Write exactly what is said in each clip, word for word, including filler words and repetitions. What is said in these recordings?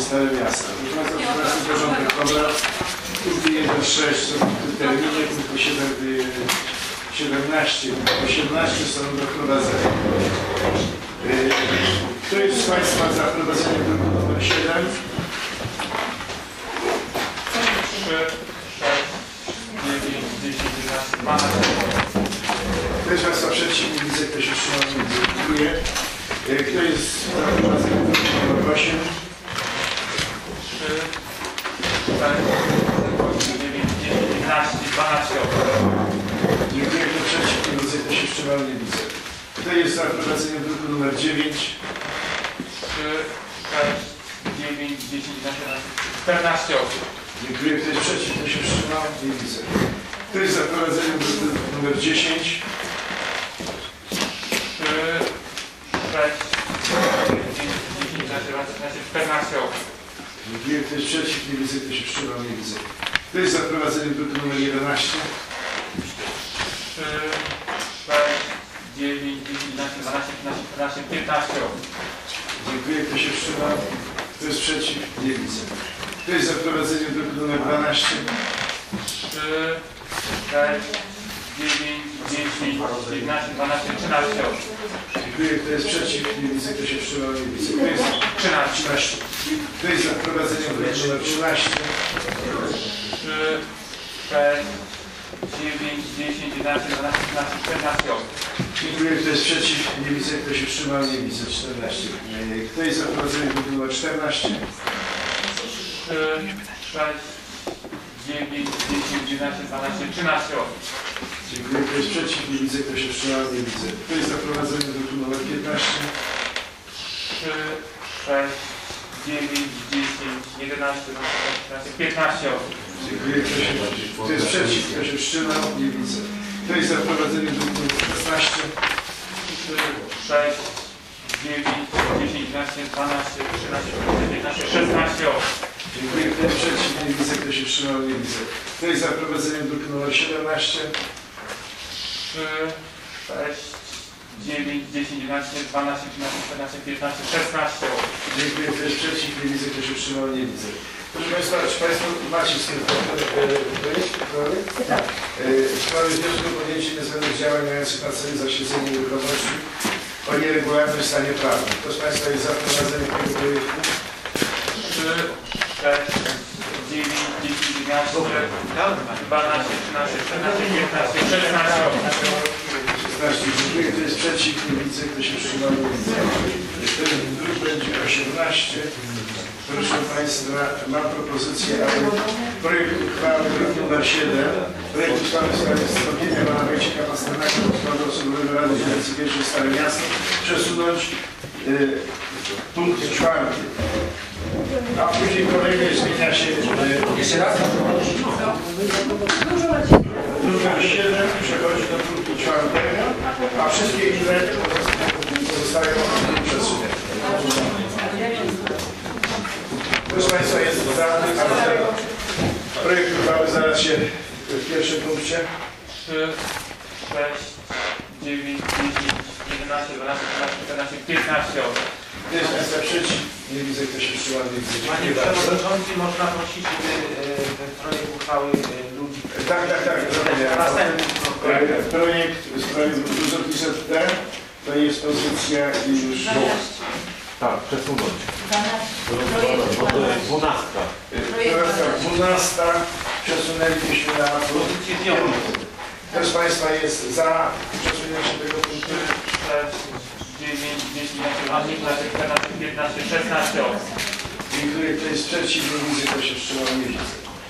Stare Miasto. Proszę porządek obrad. Punkty jeden sześć są punkty w terminie, punkty siedemnaście, osiemnaście są do wprowadzenia. Kto jest z Państwa za wprowadzeniem punktu numer siedem? trzy, sześć, dziewięć, dziesięć, jedenaście, dwanaście. Kto jest z Państwa przeciw? Nie widzę, kto się wstrzymał. Dziękuję. Kto jest za wprowadzeniem punktu numer osiem? trzy, sześć, dziewięć, dziesięć, jedenaście, dwanaście. Dziękuję. Kto przeciw? Nie widzę, kto się wstrzymał. Nie widzę. Kto jest za wprowadzeniem punktu numer dziewięć? trzy, sześć, dziewięć, dziesięć, jedenaście, czternaście osób. Dziękuję. Kto jest przeciw? Kto się wstrzymał? Nie widzę. Kto jest za wprowadzeniem punktu numer dziesięć? trzy, sześć, dziewięć, dziesięć, jedenaście, czternaście osób. Dziękuję. Kto jest przeciw? Nie widzę. Kto się wstrzymał? Nie widzę. Kto jest za wprowadzeniem punktu numer jedenaście? trzy, sześć, dziewięć, dziesięć, jedenaście, dwanaście, trzynaście, czternaście, piętnaście osób. Dziękuję. Kto się wstrzymał? Kto jest przeciw? Nie widzę. Kto jest za wprowadzeniem punktu numer dwanaście? trzy, sześć, dziewięć, dziesięć, jedenaście, dwanaście, trzynaście osób. Dziękuję. Kto jest przeciw? Nie widzę. Kto się wstrzymał? Nie widzę. Kto jest trzynaście? Kto jest za wprowadzeniem punktu numer trzynaście? trzy, sześć, dziewięć, dziesięć, jedenaście, dwanaście, trzynaście, czternaście osób. Dziękuję. Kto jest przeciw? Nie widzę. Kto się wstrzymał? Nie widzę. czternaście. Kto jest za wprowadzeniem punktu numer czternaście? trzy, sześć, dziewięć, dziesięć, jedenaście, dwanaście, trzynaście osób. Dziękuję. Kto jest przeciw? Nie widzę. Kto się wstrzymał? Nie widzę. Kto jest za wprowadzeniem punktu numer piętnaście? trzy, sześć, dziewięć, dziesięć, jedenaście, dwanaście, trzynaście, piętnaście osób. Dziękuję. Kto się Kto jest przeciw? Kto się wstrzymał? Nie widzę. Kto jest za wprowadzeniem punktu numer szesnaście? trzy, sześć, dziewięć, dziesięć, jedenaście, dwanaście, trzynaście, czternaście, piętnaście, szesnaście osób. Dziękuję. Kto jest przeciw? Nie widzę. Kto się wstrzymał? Nie widzę. Kto jest za wprowadzeniem punktu numer siedemnaście? trzy, sześć, dziewięć, dziesięć, jedenaście, dwanaście, trzynaście, czternaście, piętnaście, szesnaście osób. Dziękuję. Kto jest przeciw? Nie widzę. Kto się wstrzymał? Nie widzę. Proszę Państwa, czy Państwo macie projekt? Tak. W sprawie wniosku o podjęcie niezbędnych działań mających na celu zasiedzenie nieruchomości o nieregularnym stanie prawnym. Kto z Państwa jest za wprowadzeniem tego projektu? trzy, sześć, dziewięć, dziesięć, jedenaście, dwanaście, trzynaście, czternaście, piętnaście, szesnaście osób. szesnaście. Dziękuję. Kto jest przeciw? Nie widzę. Kto się wstrzymał? Nie widzę. Ten druk będzie osiemnaście. Proszę Państwa, mam propozycję, aby projekt uchwały numer siedem, projekt uchwały w sprawie wstąpienia pana Wojciecha Pasternaka do składu osobowego Rady Dzielnicy Pierwszej Stare Miasto przesunąć y, punkt czwarty. A później kolejny zmienia się y, jeszcze raz. Numer siedem przechodzi do punktu czwartego, a wszystkie inne zostają przesunięte. Proszę Państwa, jest za, ale projekt uchwały znalazł się w pierwszym punkcie. trzy, sześć, dziewięć, dziesięć, jedenaście, dwanaście, trzynaście, czternaście, piętnaście osób. Jest Państwa przeciw? Nie widzę, kto się wstrzymał. Panie Przewodniczący, można prosić, by ten projekt uchwały ludzi... Tak, tak, tak. Następny projekt. Projekt w sprawie dużo pisze T, to jest pozycja i już... Tak, przesunąć. Dwunastka. Dwunasta. Przesunęliśmy na pozycję piątą. Kto z Państwa jest za przesunięciem tego punktu? sześć, dziewięć, dziesięć, jedenaście, czternaście, piętnaście, szesnaście osób. Dziękuję. Kto jest przeciw? Nie widzę. Kto się wstrzymał? Nie widzę.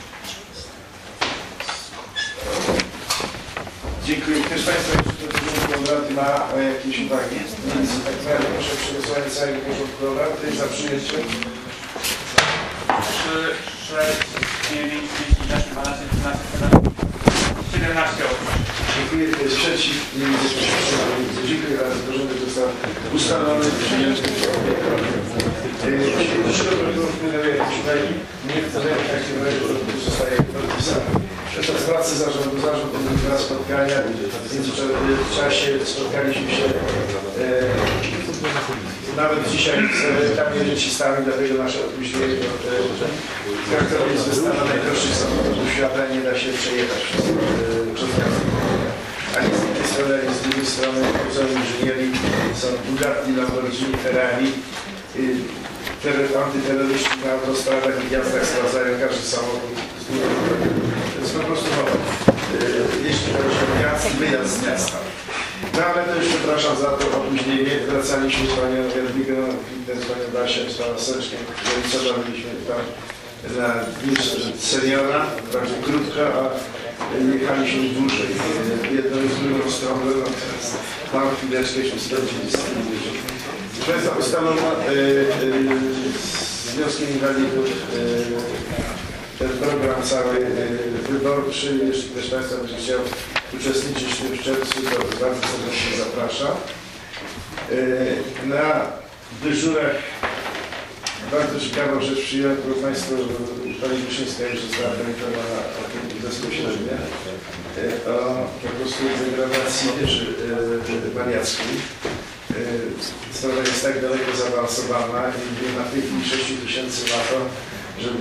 Dziękuję. Ktoś z Państwa jeszcze do porządku obrad ma jakieś uwagi? Nic. Tak naprawdę proszę o przegłosowanie całego porządku obrad. Kto jest za przyjęciem? trzy, sześć, dziewięć, dziesięć, jedenaście, dwanaście, trzynaście, czternaście, siedemnaście osób. Dziękuję. Kto jest przeciw? Nie widzę. Kto się wstrzymał? Nie widzę. Dziękuję bardzo. Porządek został ustalony. Przyjęty. Nie chcę, że w takim razie zostaje podpisany. Przez pracę zarządu, zarząd odbywa spotkania. W międzyczasie spotkaliśmy się e, nawet dzisiaj z tam recisami, dlatego nasze opóźnienie Krakowie jest wystawa najprostszych samochodów świata i nie da się przejechać przez, przez miasto. Ani z tej strony, ani z drugiej strony są inżynieri, są Bugatti, Lamborghini, Ferrari. Antyterroryści na autostradach i gwiazdach sprawdzają każdy samochód. To jest po prostu no, jeśli chodzi o miast, wyjazd z miasta. No ale to już przepraszam za to opóźnienie. Wracaliśmy z panią Jadwigą, z panią Basią, z panem Seczkiem, co byliśmy tam na dniu seniora, bardzo krótko, a jechaliśmy dłużej. Jedną i drugą stronę, no teraz mam chwileczkę się spędzili z tym ludźmi. Kwestia ustalono y, y, z Związkiem Inwalidów y, ten program cały y, wyborczy. Jeśli ktoś Państwa będzie chciał uczestniczyć w tym w czerwcu, to bardzo serdecznie zapraszam. Y, na dyżurach bardzo ciekawą rzecz przyjąłem, bo Państwo, Pani Wyszyńska już została poinformowana o tym bezpośrednio, y, o po prostu degradacji wieży y, wariackiej. Sprawa jest tak daleko zaawansowana i na tej chwili sześć tysięcy na to, żeby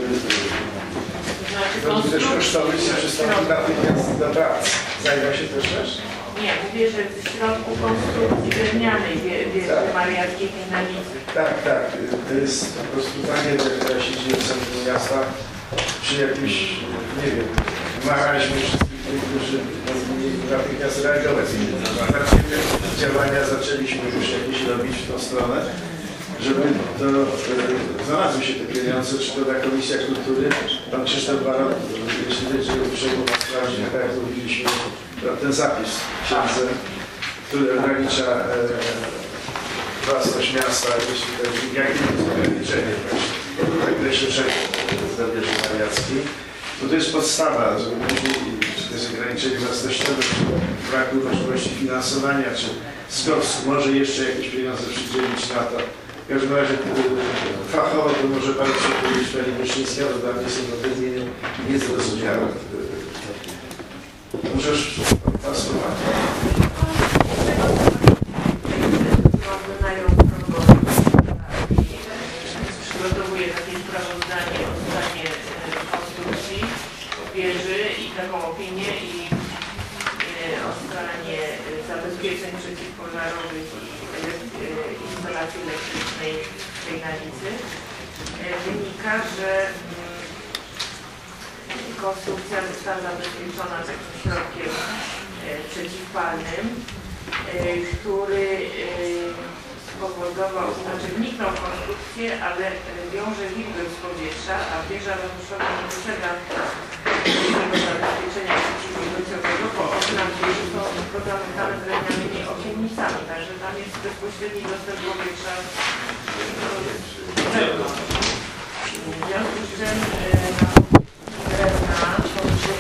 to też kosztować się przystąpić natychmiast do pracy. Zajmą się też też? Nie, mówię, że w środku konstrukcji drewnianej wieży mariackiej na Nicy. Tak, tak. To jest po prostu tragedia, która się dzieje w centrum miasta przy jakimś, nie wiem, maraźmie wszystkich tych, którzy powinni natychmiast reagować. Na działania zaczęliśmy już jakieś robić w tą stronę, żeby to e, znalazły się te pieniądze, czy to na Komisja Kultury. Pan Krzysztof Baron, jeśli będzie uprzejmy sprawdzić, tak jak mówiliśmy, ten zapis w księdze, który ogranicza e, własność miasta, jeśli to jest jakie jest ograniczenie właśnie w zakresie czego dla wieży mariackiej. Bo to jest podstawa, żeby czy to jest ograniczenie własnościowe, czy braku możliwości finansowania, czy SKOS może jeszcze jakieś pieniądze przydzielić na to. W każdym razie fachowo to może Pani przypowiedzieć Pani Wyszyńska, bo dla mnie są naprawdę niezrozumiałe. Możesz Pan słowa. Przygotowuję takie sprawozdanie o stanie konstrukcji wieży i taką opinię i o stanie zabezpieczeń przeciwpożarowych i instalacji elektrycznej w tej granicy. Wynika, że konstrukcja została zabezpieczona takim środkiem przeciwpalnym, który spowodował, znaczy wniknął w konstrukcję, ale wiąże wilgoć z powietrza, a wieża ratuszowa nie posiada takiego zabezpieczenia przeciwwilgociowego, bo okna wieży są pozamykane drewnianymi okiennicami, także tam jest bezpośredni dostęp powietrza do zewnątrz. W związku z czym drewna są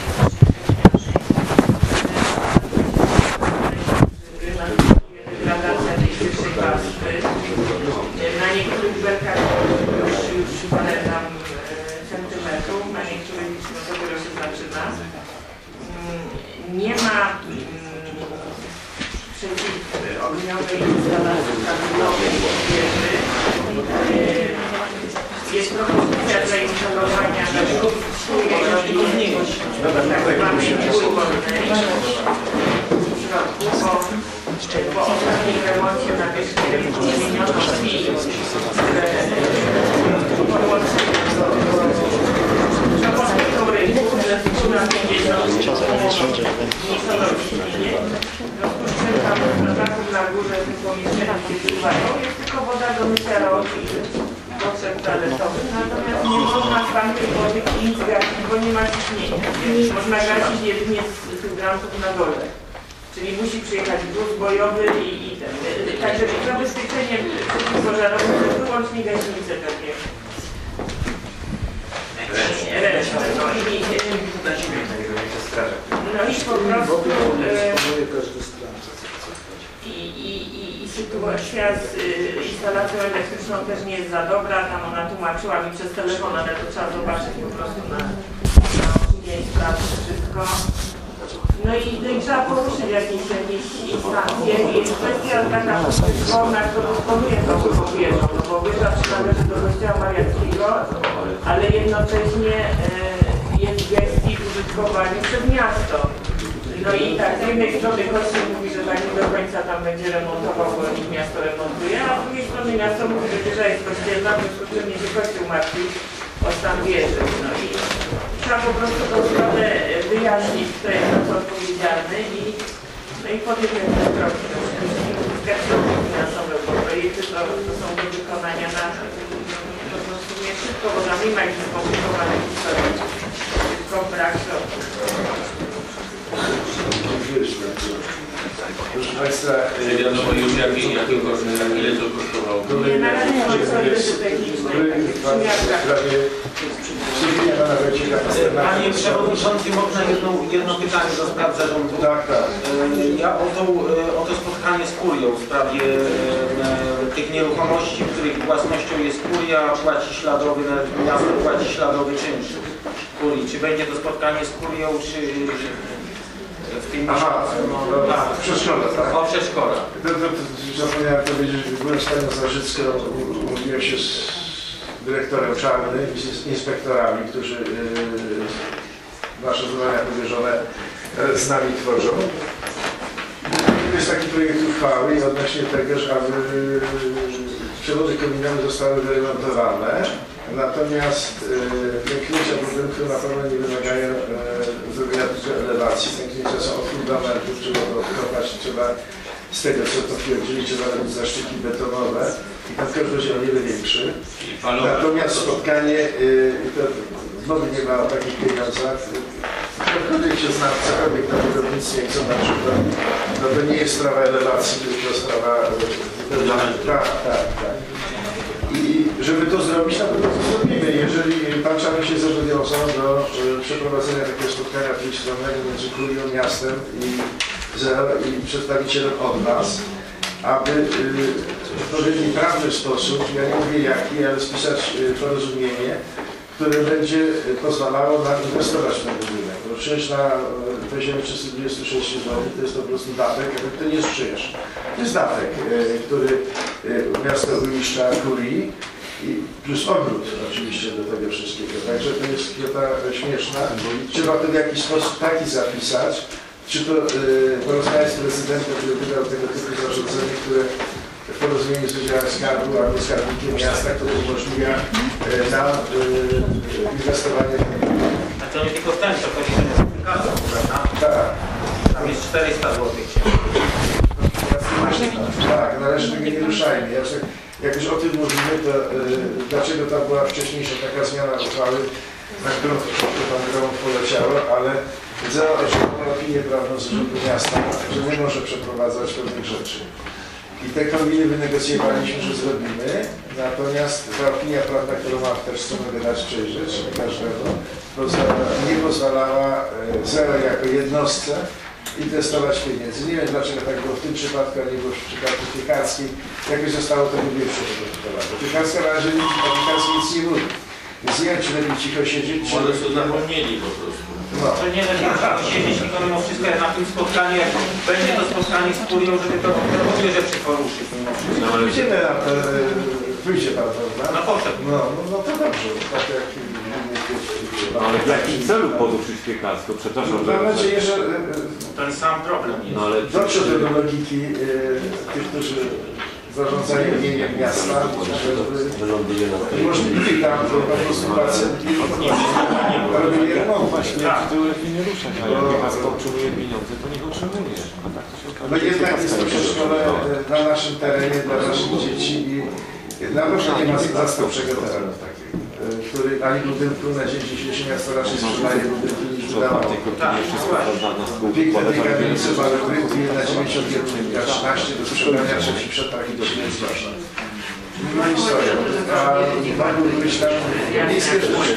degradacja tej pierwszej warstwy. Na niektórych belkach już, już parę tam centymetrów, na niektórych no, dopiero się zaczyna. Nie ma przeciwogniowej instalacji kabinowej wieży. Jest propozycja zainstalowania na szkółki tak zwanej płyny w środku, bo po ostatnim remoncie na wierzchni zmieniono drzwi, które podłączenie do podstawu rynku, że skóra pięćdziesiąt nie są rozświetnienie. W związku z czym tam na dachu na górze w tym pomieszczeniu, gdzie pływają, jest tylko woda do mycia rąk i potrzeb toaletowych, natomiast nie można z tamtej wody nic gasić, bo nie ma ciśnienia. Można gasić jedynie z hydrantów na dole. Czyli musi przyjechać wóz bojowy i, i ten. Także zabezpieczenie przeciwpożarowe to wyłącznie gaśnice takie. Ręczne. No i, no i po prostu i, i, i, i sytuacja z y, instalacją elektryczną też nie jest za dobra. Tam ona tłumaczyła mi przez telefon, ale to trzeba zobaczyć po prostu na, na, na sprawdzić wszystko. No i, no i trzeba poruszyć jakieś, jakieś instancje. Jest kwestia taka sforma, którą dysponuje tą wieżą, no bo wieża przynależy do kościoła mariackiego, ale jednocześnie e, jest w gestii użytkowaniu przez miasto. No i tak, z jednej strony kościół mówi, że tak nie do końca tam będzie remontował, bo nikt miasto remontuje, a z drugiej strony miasto mówi, że wieża jest kościelna, w związku z czym nie się kościół martwi o stan wieży. No i trzeba po prostu tą stronę wyjaśnić, kto jest za co odpowiedzialny i, no i podjąć ten krok. Uzyskać środki finansowe, bo projekty to, to są do wykonania na po prostu nie szybko, bo tam nie ma jakichś skomplikowanych historii, tylko brak środków. Proszę Państwa, Czy wiadomo już jaki, jaki koszt, ile to kosztowało? Nie, na razie są solidzy techniczne, takie w przymiarkach. Panie Przewodniczący, można jedno, jedno pytanie do spraw zarządu? Tak, tak. E, Ja o to, e, o to spotkanie z Kurią w sprawie e, tych nieruchomości, których własnością jest Kuria, płaci śladowy, miasto płaci śladowy czynsz Kurii. Czy będzie to spotkanie z Kurią, czy w tym Aha, no, no, tak. przeszkoda, tak? O, przeszkoda. To, to, to, zapomniałem powiedzieć, że byłem z Panią Zarzycką, mówiłem się z dyrektorem Czarnym i z inspektorami, którzy yy, nasze zadania powierzone yy, z nami tworzą. To jest taki projekt uchwały i odnośnie tego, że aby yy, przewody komunalne zostały wyremontowane, natomiast yy, pęknięcia budynku na pewno nie wymagają yy, zrobienia tylko elewacji. Pęknięcia są od fundamentów, trzeba to odkopać, trzeba z tego co to twierdzili, trzeba robić zaszczyki betonowe i ten koszt będzie o wiele większy. Natomiast spotkanie, yy, to znowu nie ma o takich pieniądzach. Ktokolwiek się zna, cokolwiek na budownictwie, co na przykład, no to nie jest sprawa elewacji, tylko sprawa fundamentu. Tak, tak, tak. I żeby to zrobić, na pewno to zrobimy. Jeżeli Pan Czarny się zobowiązał do y, przeprowadzenia takiego spotkania trójstronnego między Kurią, miastem i ZEO i przedstawicielem od nas, aby y, w odpowiedni prawny sposób, ja nie mówię jaki, ale spisać y, porozumienie, które będzie pozwalało nam inwestować w ten budynek. Bo przecież na poziomie trzysta dwadzieścia sześć złotych to jest to po prostu datek, ale to nie jest czyjeś. To jest datek, y, który y, miasto uiszcza Kurii i plus ogród oczywiście do tego wszystkiego. Także to jest kwota śmieszna. Trzeba to w jakiś sposób taki zapisać, czy to y, porozmawiać z prezydentem, który wydał tego typu zarządzenie, które w porozumieniu z Wydziałem Skarbu albo skarbnikiem miasta, które umożliwia y, nam y, inwestowanie. A to nie tylko ten, to chodzi o kasę, prawda? Tak. Tam jest czterysta złotych. Tak, należy tego nie ruszajmy. Jak, jak już o tym mówimy, to y, dlaczego tam była wcześniejsza taka zmiana uchwały, na którą Pan Gromów poleciało, ale ZEO otrzymała opinię prawną z Urzędu Miasta, że nie może przeprowadzać pewnych rzeczy. I te kombiny wynegocjowaliśmy, że zrobimy, natomiast ta opinia prawna, którą mam też co mogę dać przejrzeć każdemu, nie pozwalała ZEO jako jednostce inwestować pieniędzy. Nie wiem dlaczego tak było w tym przypadku, a nie było w przypadku Piekarskiej. Jakoś zostało to wybiegłe przygotowane. Piekarska na razie nic, a Piekarskiej nic nie mówi. Więc nie wiem, czy lepiej cicho siedzieć, czy... Może to zapomnieli po prostu. No. To nie lepiej siedzieć, tylko mimo wszystko jak na tym spotkaniu, jak będzie to spotkanie z Kurią, żeby to mówię, że przyporuszyć mimo wszystko. No, pójdziemy na to, pójdzie Pan, prawda? No poszedł. No, no, no to dobrze, tak jak No ale w jakim celu poruszyć Piekarską? Przepraszam, że... mam nadzieję, że Ten sam problem jest. No ale... dotrze do logiki e, tych, którzy zarządzają imieniem miasta, żeby umożliwili tam pewną sytuację i robili remont. Właśnie, Tak. to lepiej nie ruszać, a jak Piekarska otrzymuje pieniądze, to niech otrzymuje. A tak to się okaże. No jednak jest to przedszkole na naszym terenie, dla naszych dzieci i na pewno nie ma zastępczego terenu takiego, który ani budynku na dzień dzisiejszy miasto raczej sprzedaje budynki niż wydawało. Piękne tej kamienice balotryki na dziewięćdziesiąt jeden trzynaście do sprzedania trzeci przetarg i do śmierci. No i stoją. A Panu myślał, miejskie rzeczy.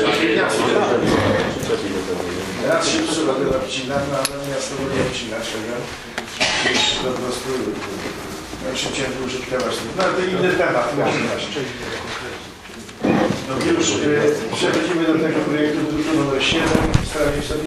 Raz się psuwa tyle wcina, no ale miasto nie wcina czego. Po prostu szybciej użytkować. No ale to inny temat w każdym razie. No już e, przechodzimy do tego projektu druku numer siedem w sprawie